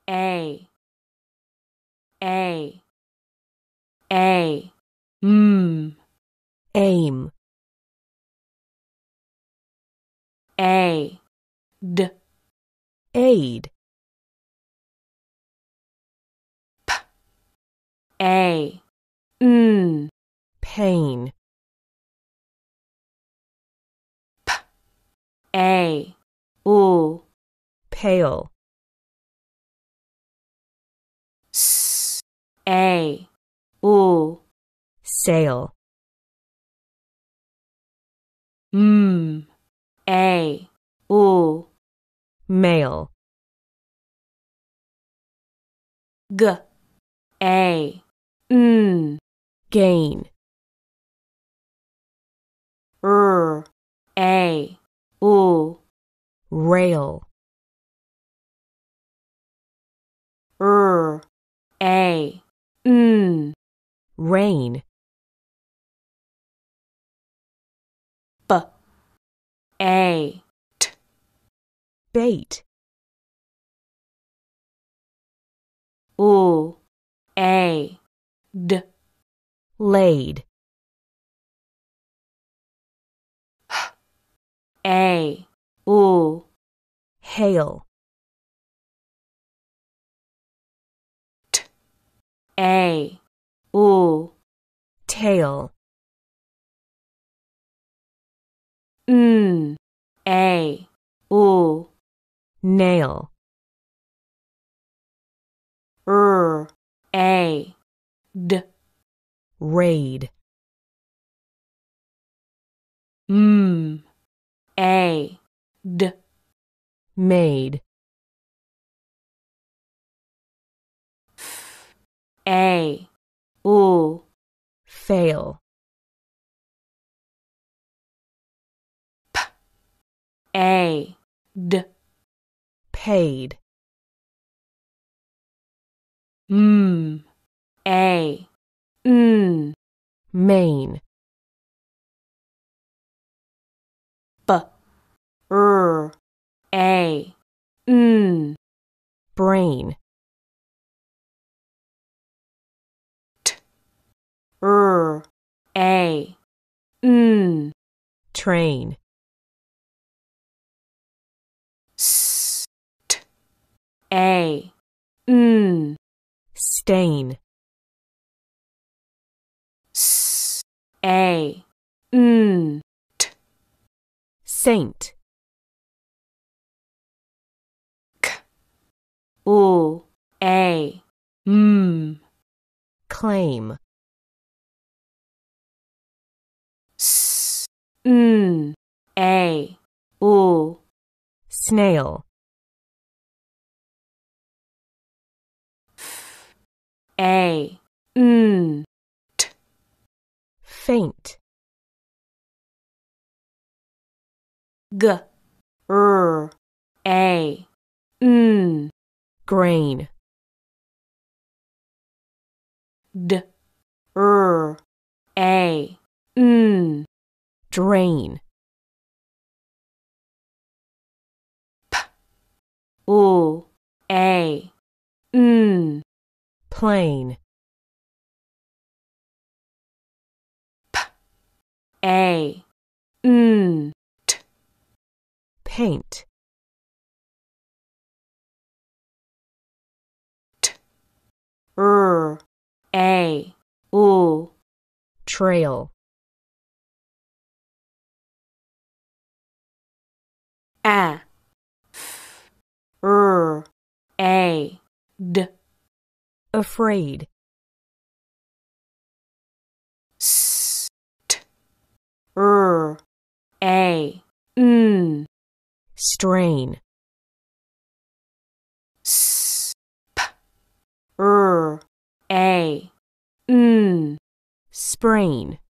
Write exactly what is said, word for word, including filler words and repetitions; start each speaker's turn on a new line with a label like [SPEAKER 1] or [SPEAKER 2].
[SPEAKER 1] A A A mm
[SPEAKER 2] aim,
[SPEAKER 1] A D
[SPEAKER 2] aid,
[SPEAKER 1] A N
[SPEAKER 2] pain,
[SPEAKER 1] A U
[SPEAKER 2] pale,
[SPEAKER 1] S A U
[SPEAKER 2] sail,
[SPEAKER 1] M A U
[SPEAKER 2] male,
[SPEAKER 1] G A N
[SPEAKER 2] gain,
[SPEAKER 1] R A U
[SPEAKER 2] rail,
[SPEAKER 1] R A N
[SPEAKER 2] rain,
[SPEAKER 1] B A T
[SPEAKER 2] bait,
[SPEAKER 1] U A D
[SPEAKER 2] laid,
[SPEAKER 1] A U
[SPEAKER 2] hail,
[SPEAKER 1] T A U
[SPEAKER 2] tail,
[SPEAKER 1] N A U
[SPEAKER 2] nail,
[SPEAKER 1] R A D
[SPEAKER 2] raid,
[SPEAKER 1] M A D
[SPEAKER 2] made,
[SPEAKER 1] A U
[SPEAKER 2] fail,
[SPEAKER 1] A D
[SPEAKER 2] paid,
[SPEAKER 1] M A N
[SPEAKER 2] main,
[SPEAKER 1] B R A N
[SPEAKER 2] brain,
[SPEAKER 1] T R A N
[SPEAKER 2] train,
[SPEAKER 1] S T A N
[SPEAKER 2] stain,
[SPEAKER 1] S A N T
[SPEAKER 2] saint,
[SPEAKER 1] K U A M
[SPEAKER 2] claim,
[SPEAKER 1] S N A U
[SPEAKER 2] snail,
[SPEAKER 1] A N T
[SPEAKER 2] faint,
[SPEAKER 1] G R A N
[SPEAKER 2] grain,
[SPEAKER 1] D R A N
[SPEAKER 2] drain,
[SPEAKER 1] P U A N
[SPEAKER 2] plain,
[SPEAKER 1] P A N T
[SPEAKER 2] paint,
[SPEAKER 1] T R A U
[SPEAKER 2] trail,
[SPEAKER 1] A F R A D
[SPEAKER 2] afraid,
[SPEAKER 1] S T R A N
[SPEAKER 2] strain,
[SPEAKER 1] S P R A N
[SPEAKER 2] sprain,